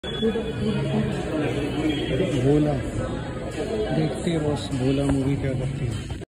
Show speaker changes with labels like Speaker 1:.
Speaker 1: भोला देखते हैं बस भोला मूवी क्या करती है।